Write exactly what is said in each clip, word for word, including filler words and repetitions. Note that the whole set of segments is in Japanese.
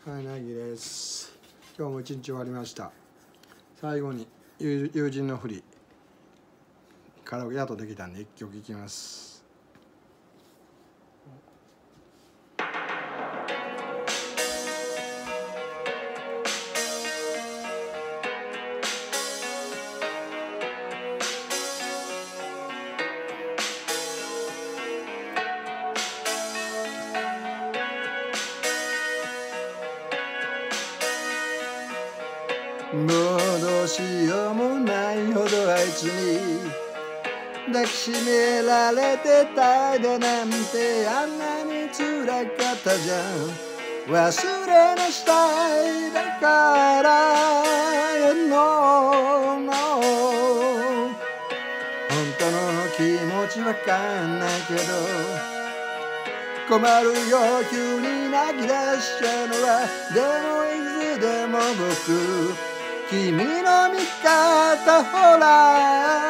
はい、なぎです。今日も一日終わりました。最後に友友人のふりカラオケやっとできたんで一曲いきます。もうどうしようもないほどあいつに抱きしめられてたいなんてあんなに辛かったじゃん。忘れなさいだからのの本当の気持ちわかんないけど困るよ急に泣き出しちゃうのはでもいつでも僕君の味方ほら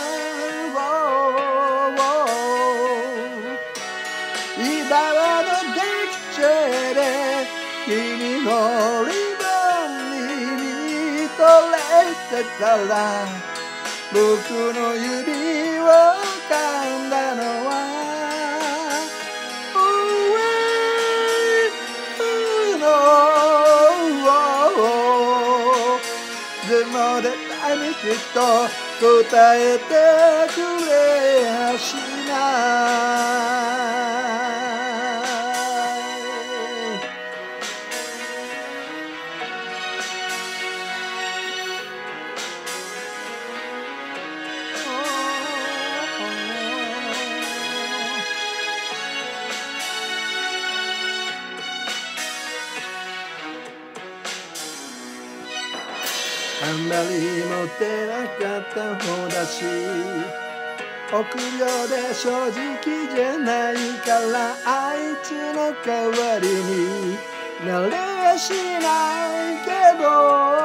今はのできちゃで君のリボンに見とれてたら僕の指を噛んだのはでも絶対にきっと答えてくれやしないあんまりモテなかった方だし臆病で正直じゃないからあいつの代わりになれやしないけど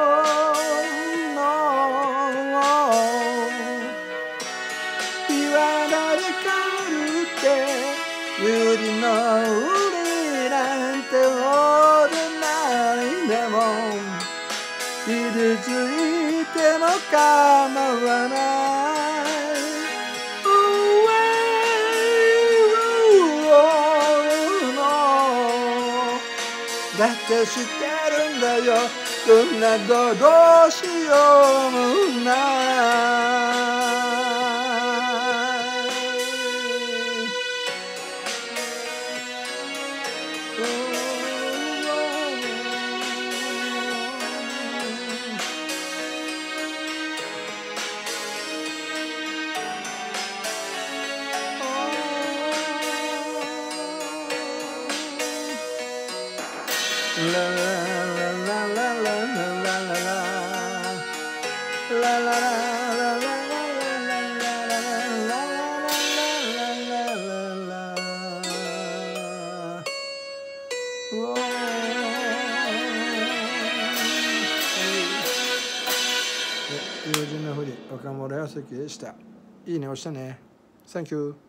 岩田でかるって百合の売りなんてほどないでも傷ついても構わないだって知ってるんだよこんなどうしようもないLa la la la la la la la la la友人のふり岡村康之でした。いいね押したね。Thank you。